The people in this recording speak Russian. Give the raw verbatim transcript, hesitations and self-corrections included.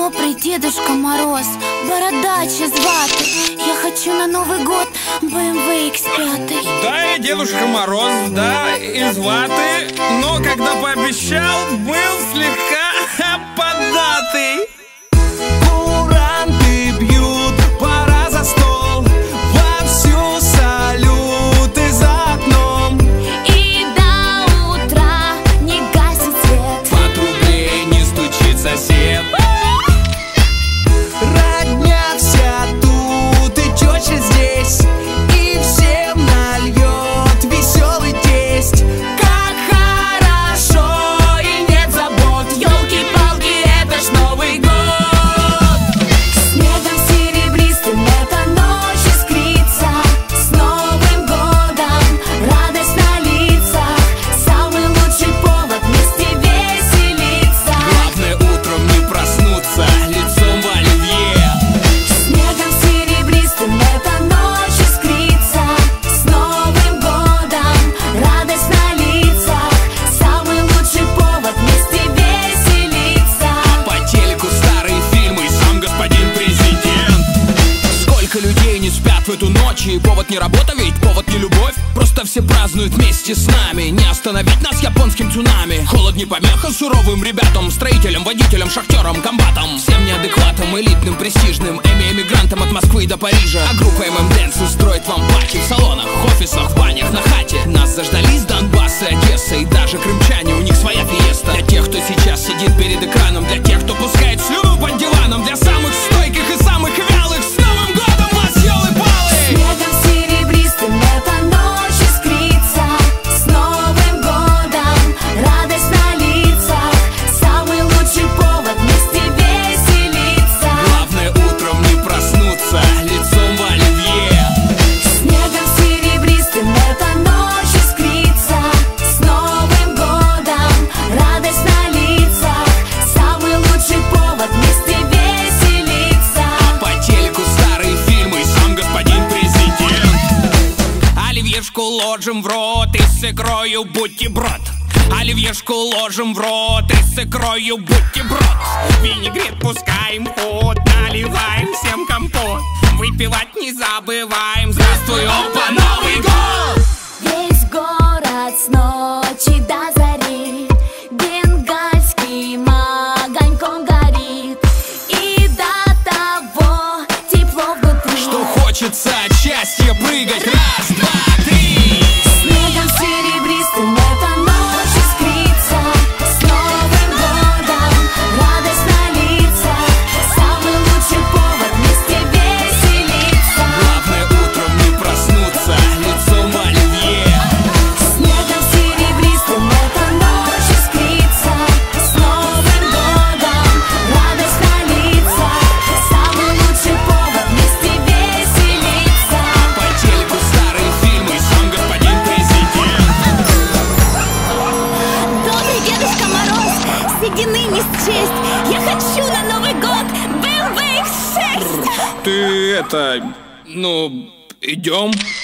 Добрый Дедушка Мороз, бородач из ваты, я хочу на Новый год бэ эм вэ икс пять. Да, я Дедушка Мороз, да, из ваты, но когда пообещал, был слегка поддатый. Куранты бьют, пора за стол, вовсю салюты за окном. И до утра не гасит свет, По трубе не стучит сосед. Родня вся тут и теща здесь, и всем нальет веселый тесть. Как хорошо и нет забот, елки-палки, это ж Новый год. снегом серебристым эта ночь искрится. С Новым годом радость на лицах, самый лучший повод вместе веселиться. Главное утром не проснуться лицом в оливье. Снегом серебристым эта ночь искрится. С Новым годом радость на лицах, самый лучший повод вместе веселиться. По телеку старые фильмы, сам господин президент. Сколько людей не спят в эту ночь, и повод не работа, ведь повод не любовь. Просто все празднуют вместе с нами, не остановить нас японским цунами. Холод не помеха суровым ребятам, строителям, водителям, шахтерам, комбатам, всем неадекватам, элитным, престижным эми-эмигрантам от Москвы до Парижа. А группа эм эм Dance устроит вам пати в салонах, офисах, в банях, на хате. Нас заждались Донбасс и Одесса, и даже крымчане, у них своя фиеста. Для тех, кто сейчас сидит перед экраном, для тех, кто пускает слюну под диваном, для самых стойких и самых вялых, с Новым годом вас, елы-палы! Снегом серебристым эта ночь искрится. С Новым годом радость на лицах, самый лучший повод вместе веселиться. Главное утром не проснуться лицом в оливье. Снегом серебристым эта ночь искрится. С Новым годом радость на лицах, самый лучший повод вместе веселиться. По телеку старые фильмы, сам господин президент. Оливьешку ложим в рот и с икрою бутерброд. Оливьешку ложим в рот и с икрою бутерброд. Винегрет пускаем в ход, наливаем всем компот. Выпивать не забываем, здравствуй, опа, Новый год! Весь город с ночи до зари бенгальским огоньком горит. И до того тепло внутри, Что хочется от счастья прыгать, раз, два, три. снегом серебристым эта ночь искрится. С Новым годом радость на лицах, самый лучший повод вместе веселиться. Главное утром не проснуться лицом в оливье. Снегом серебристым эта ночь искрится. С Новым годом радость на лицах, самый лучший повод вместе веселиться. По телеку старые фильмы, сам господин президент. Добрый Дедушка Мороз, седины не счесть, я хочу на Новый год бэ эм вэ икс шесть. Ты это, ну, идем.